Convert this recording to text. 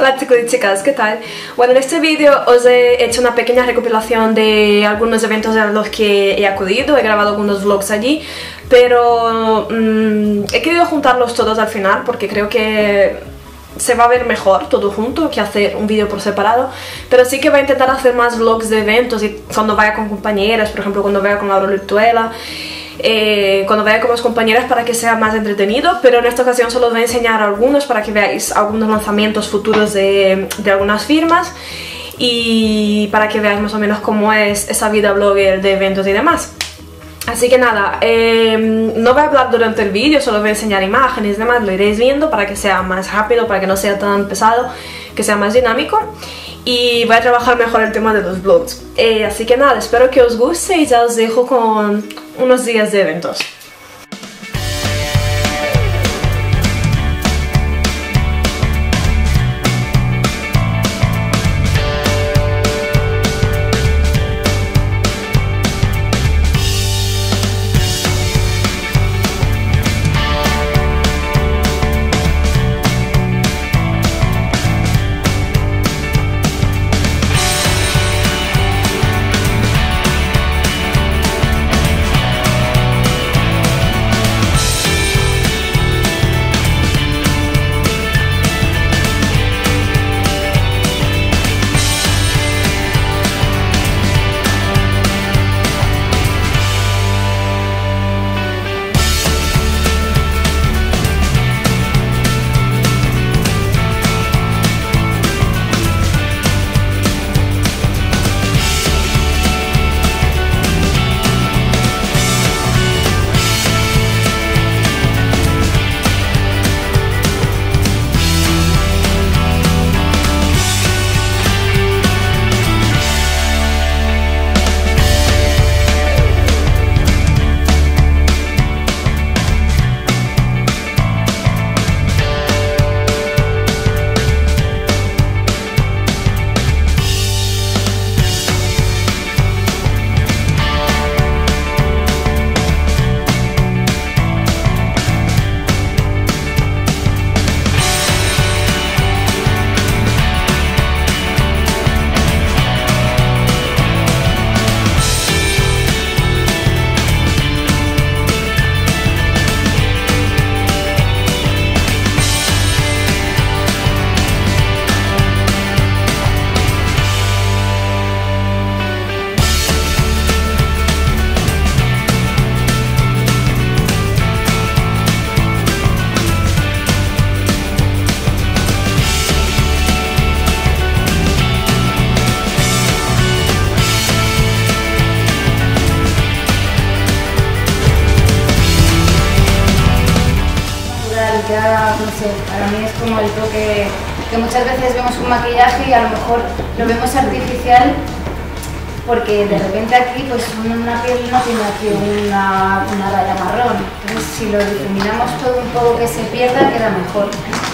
Hola chicos y chicas, ¿qué tal? Bueno, en este vídeo os he hecho una pequeña recopilación de algunos eventos a los que he acudido, he grabado algunos vlogs allí, pero he querido juntarlos todos al final porque creo que se va a ver mejor todo junto que hacer un vídeo por separado, pero sí que voy a intentar hacer más vlogs de eventos y cuando vaya con compañeras, por ejemplo cuando vaya con Laura Lituela, cuando vaya con mis compañeras para que sea más entretenido, pero en esta ocasión solo os voy a enseñar algunos para que veáis algunos lanzamientos futuros de algunas firmas y para que veáis más o menos cómo es esa vida blogger de eventos y demás. Así que nada, no voy a hablar durante el vídeo, solo voy a enseñar imágenes y demás, lo iréis viendo para que sea más rápido, para que no sea tan pesado, que sea más dinámico. Y voy a trabajar mejor el tema de los vlogs. Así que nada, espero que os guste y ya os dejo con unos días de eventos. Ya, no sé, para mí es como el toque que muchas veces vemos un maquillaje y a lo mejor lo vemos artificial porque de repente aquí pues una piel no tiene aquí una raya marrón, entonces si lo difuminamos todo un poco que se pierda queda mejor.